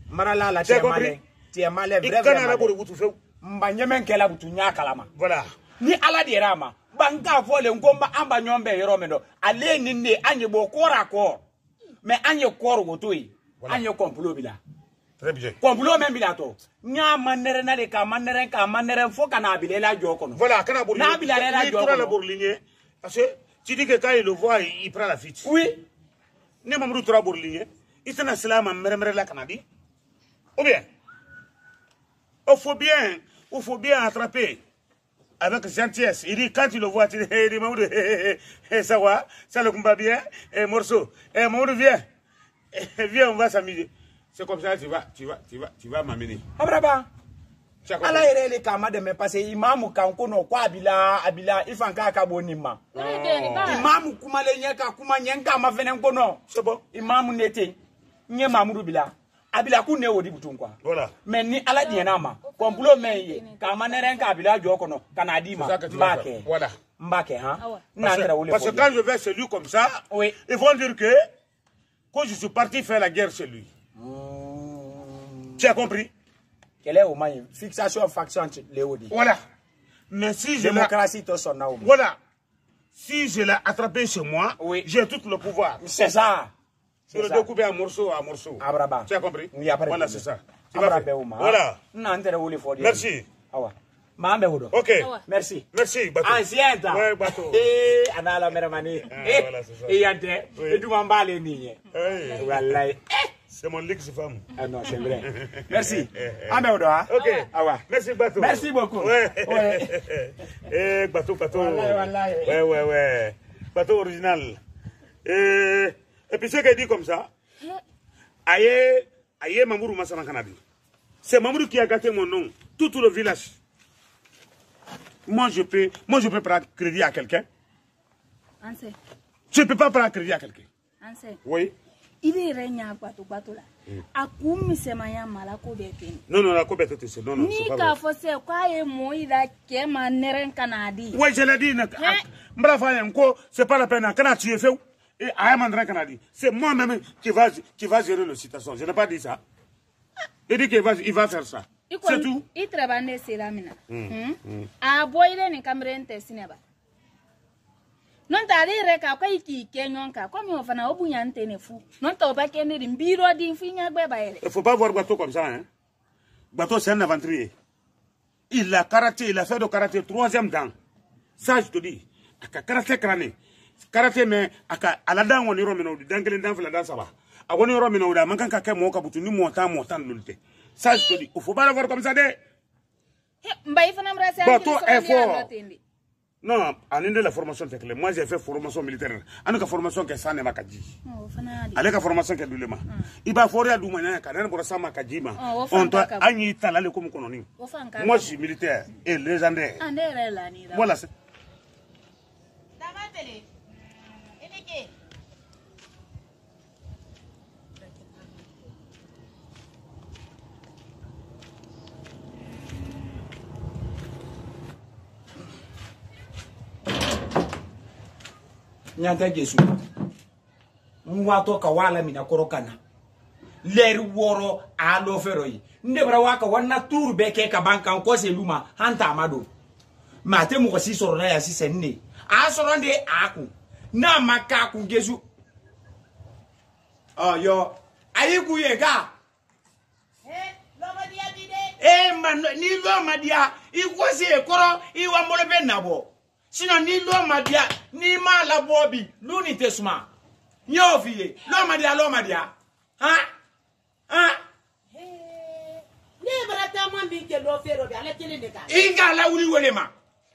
Marala la tiens malin. Tiens malin vraiment. Mbanyeme nkela butu nya kalama. Voilà. Ni ala di rama. Banga vole ngomba amba nyombe yoromendo. Ale ninde anye bokora ko. Mais anye kor gotoi. Anye complot bila. Très bien. Complot même bila to. Nya manere na de ka manere fo kana bilela jokono. Voilà, kana bourligne. Na bilela la jokono. La bourligne. Parce que tu dis que quand il le voit, il prend la fuite. Oui. Ne mamrou tora bourligne. Il s'en a cela mere la canadi. Ou bien. Il faut bien attraper avec gentillesse. Il dit, quand tu le vois, tu dis, Mamoudou, ça va, ça le combat bien, morceau. Mamoudou, viens, on va s'amuser. C'est comme ça, tu vas m'amener. Abraba. Ala irele kama de me passe imamu kankono kwa abila ifanka kabonima. Imamu kuma lenyeka kuma nyenka mavene nkono. C'est bon. Imamu nete. Nye Mamoudou bila. Abila ku ne wodi butunkwa. Voilà. Mais ni ala dienama. Complot meye kama nerenka abila jokono kanadima. Mbake. Voilà. Mbake hein. Parce que quand je vais chez lui comme ça, oui. Ils vont dire que je suis parti faire la guerre chez lui. Tu as compris? Quelle est au moins fixation faction Léodi. Voilà. Mais si je démocratie to son naomi. Voilà. Si je l'ai attrapé chez moi, oui. J'ai tout le pouvoir. C'est ça. Je le découper à morceau à morceau. Abraba. Tu as compris? Oui, après. Voilà, c'est ça. Voilà. Merci. Ok. Merci. Merci, Bateau. Ancien. Ouais, Bateau. Anala Meramani. Voilà, c'est ça. Et Yante. Et tu m'en bats les lignes. Voilà. C'est mon ex-femme. Ah non, c'est vrai. Merci. Ok. Merci, Bateau. Merci beaucoup. Ouais. Bateau. Ouais. Bateau original. Et puis ce qu'elle dit comme ça, aïe, Mamoudou Massana Kanadi. C'est Mamoudou qui a gâté mon nom, tout le village. Moi je peux prendre crédit à quelqu'un. Je ne peux pas prendre crédit à quelqu'un. Oui. Il est régné à Bateau là. Akoumi se maya malako beteni. Non, la cobette c'est non. Ni ka fosse quoi et moi il a que ma neren Canadi. Oui, je l'ai dit. M'brava encore, c'est pas la peine. Quand tu es fait. Et Ayamandran Canadi, c'est moi-même qui va gérer la situation. Je n'ai pas dit ça. Il dit qu'il va faire ça. C'est tout. Il travaille sur la mina. A boire ni camerente cinéma. Non t'arrives qu'à quoi il kenyon ka comme on fait un obunyante ne fou. Non t'as pas qu'un de biro d'infini bébé. Il faut pas voir Bateau comme ça, hein. Bateau c'est un aventurier. Il a karaté, il a fait de karaté 3e dan. Ça je te dis. Karaté crâné. Karaté mais à la dent on est romano d'anglais dans la danse ça va. A on est romano da mankan ka mo ka butu ni montant lulté. Ça je te dis, il faut pas le voir comme ça de. Bateau est fort. Non, en de la formation technique. Moi j'ai fait formation militaire. En la formation que ça n'est pas kadji. Avec la formation que du lema. Il va forer à Doumania quand on ça ma kadjima. On doit agni talale comme kononi. Moi je suis militaire et légendaire. Voilà. Nyanta Jesu. Mwato ka wala mina korokana. Leri woro alo feroi. Ndebra waka wana tour beke ka banka ko se luma hanta amado. Mate mu ko si soro na ya si senne. A soro nde aku. Na maka ku Jesu. Oh yo, ayiku yega. Lomadia bide. Man ni lomadia ikwose ekoro iwa molebe nabo. Sinon ni lomadia ni ma la bobi luni tesuma. Nyofiye lomadia. Hein? Ni brata mambi ke lo fero bi ala tele de ka. Igala wuli welema.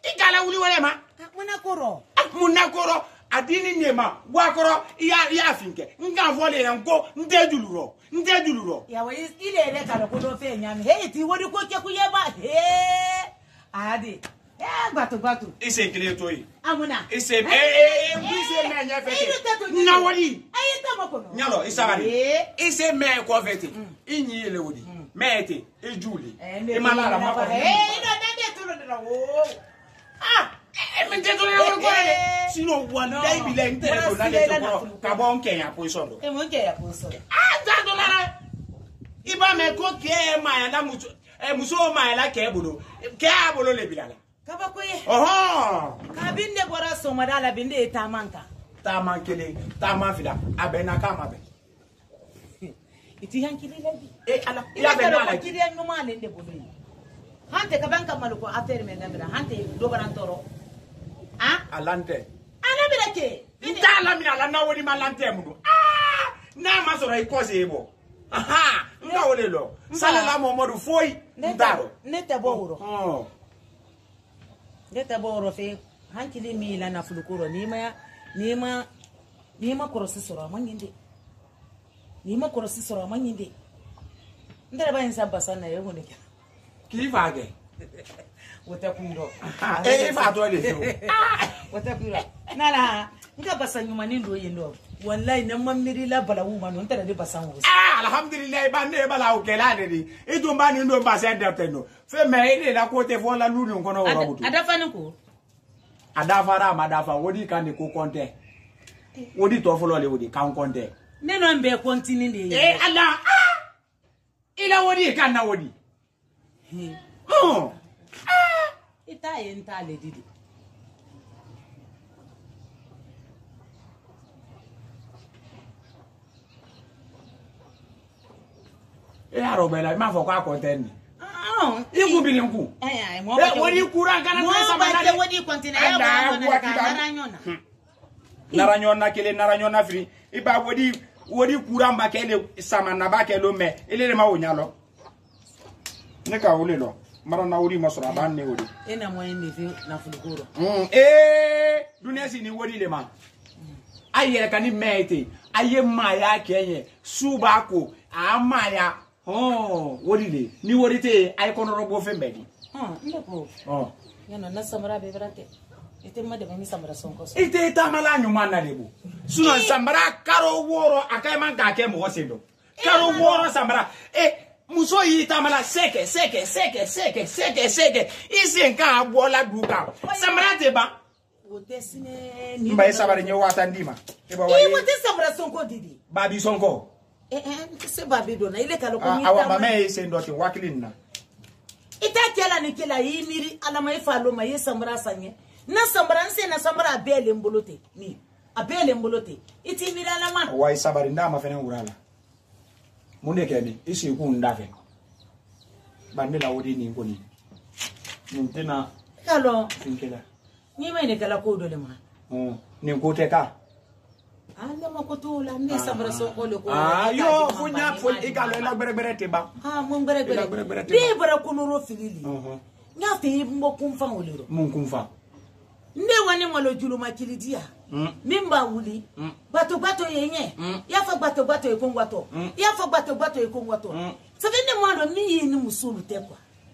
Munakoro adini nema wakoro ya finke. Nga vole yanko ndejuluro. Ya we ile ele ka ko do fe nyame. Hey ti wodi ko ke ku yeba. Adi. Batu. Ise kile toyi. Amuna. Ise me nya fete. Na wodi. Ayita makono. Nyalo isabari. Ise me ko fete. Inyi ele wodi. Mete ejuli. E malala mako. No dade tolo de wo. Me te tolo de ko. Sino one day bi le ntere to na le to ka bon Kenya position do. E mo Kenya position. $100. Iba me ko ke ma na muso ma la ke bolo le bilala. Kaba ko ye. Oho. Ka binde bora so madala binde tamanka. Tamankele, tamafida, abena kama be. Iti hankili lebi. Ala, ila bena la kiri en numa lende bolo. Hante ka banka maluko affaire men namira hante do barantoro. Ah? Alante. Ala bira ke. Nta la mina la na woni malante mudu. Ah! Na masoro ikoze ebo. Aha! Nga wole lo. Sala la momodu foi. Ndaro. Nete boro. Oh. Nete boro fe hankili mi la na fulukuro nima korosi soro amanyinde. Nima korosi soro amanyinde. Ndara ba insa basana yego ne. Kivage. Wata kundo. Fa to le so. Wata kundo. Nala nga basanyuma nindo yendo. Wallahi nan mamiri la balawu manu ntara de basanwo. Alhamdulillah ba ne bala o kela de di. Itu ba ni ndo ba se deptendo. Fe me ile la ko te fo la lu ni nkono ora butu. Adafa nko. Adafara madafa wodi kan de ko konte. Wodi to folo le wodi kan konte. Neno mbe continue de. Allah. Ila wodi kan na wodi. Ita yenta le didi. Robela ma fo kwa konte. Iku bi nku. Wodi kura kana sama wodi continue ya naranyona. Naranyona kele naranyona fri. Iba wodi kura mbakele sama na bakelo me. Ile ma wonyalo. Ne ka wole lo. Mara na wodi masura ban ne wodi. Ena mo ende fi na fulukuro. Dunia si ni wodi le ma. Ayere kani mete. Aye maya kenye. Subako amaya. Wodi le. Ni wodi te ay kono robo fembedi. Ndeko. Yana na samara be brate. Ite ma de mi samara sonko so. Ite tamala nyuma na lebo. Suno samara karo woro akai man ka ke mo sendo. Karo woro samara muso yi tamala seke. Isi nka abola duka. Samara te ba. Wote sine ni. Mba sabara nyo wata ndima. Wote samara sonko didi. Babi sonko. Se babi dona ile kalo ko ni. Awa mama sendo te wakilin na. Ita kela ni kela yimiri alama ifalo ma yesamra sanye na sambra nse na sambra abele mbolote ni abele mbolote iti mira alama wai sabari ndama fene ngurala munde keni isi ku ndafe bandela wodi ni ngoni ntena kalo tinkela ni mai ne kala ko dole ma ni ngote ka anda makotula ni sambra soko le ko yo funya fol igalo la berebere teba mun berebere bi bara kunuro filili nya fe mbo kumfa olero mun kumfa nde wani malo juluma kilidia mimba wuli bato yenye yafa bato ekongwato yafa bato ekongwato savende mwalo ni musulu tekwa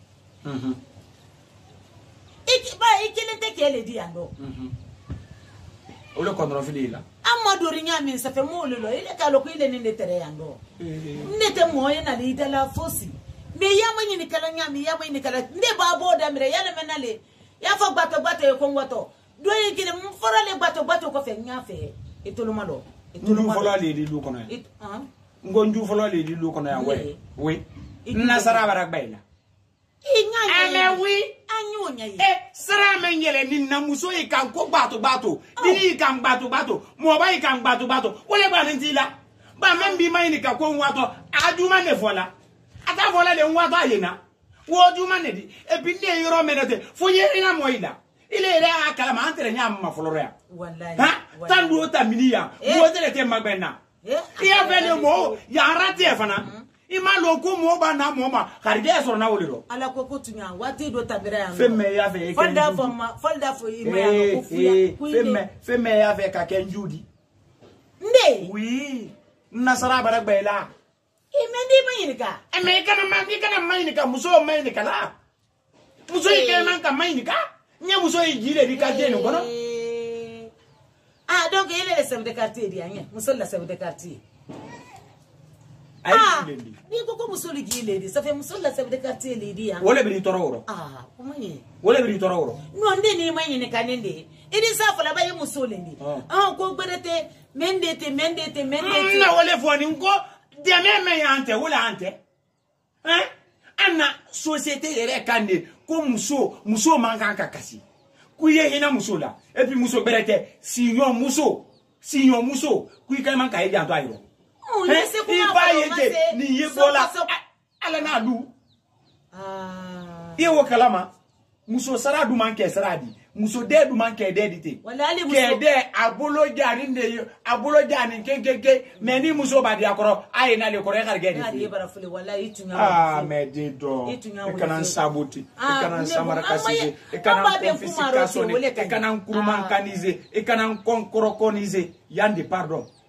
ikilente kele dia ndo ole kondro filila Amadou Rinyami ça fait mon lolo il est caloko il est né tere yando ndete moye na lita la fosi me yama ni kala nyami yama ni kala nde babo damire yale menale ya fo bato e kongwato do yikile mfora le bato ko fe nyafe etoluma do etoluma folo le di lu kono ngonju folo le di lu kono ya we nasara barak bayla ale wi anyonya yi sara men yele ni na muso yi kan ko bato ni kan bato mo ba yi kan bato wole ba ntila ba men bi mai ni ka ko nwato ajuma ne fola ata fola le nwato ayena wo juma ne di e bi ne yoro menete fo yeri na moila ile re akala ma antere nya ma flora wallahi tandu ota minia mo tele te magbena ya vele mo ya rate fana ima loko mo ba na mo ma karide so na woliro ala ko tunya wati do tabira ya femme ya ve folda fo ima ya ko fuya femme ya ve ka kenjudi nde oui nasara barak bayla imendi mayinika kana mayinika muso mayinika la muso ike man ka mayinika nya muso yire di quartier no kono donc il est le chef de quartier di anya muso la chef de quartier ni ko muso li gile di ça fait muso la chef de quartier li di wala bi tororo comment ni wala bi tororo no ndi ni mayinika nende idi sa fala ba yi muso lendi ko gberete mendete na wala fo ni ko deme me ante wala ante hein ana société yere kande ko muso man kan ka kasi ku ye hina muso la et puis muso berete signor muso ku ka man ka ye janto ayro ni ye bola ala na du wo kalama muso sara du man ke sara di muso de du man ke de dite ke de abolo jani de abolo jani ke mais ni muso ba di akoro ay na le ko re garge di mais de do e kana saboti e kana samara kasije e kana confiscation e kana kurman kanize e kana konkorokonize yandi pardon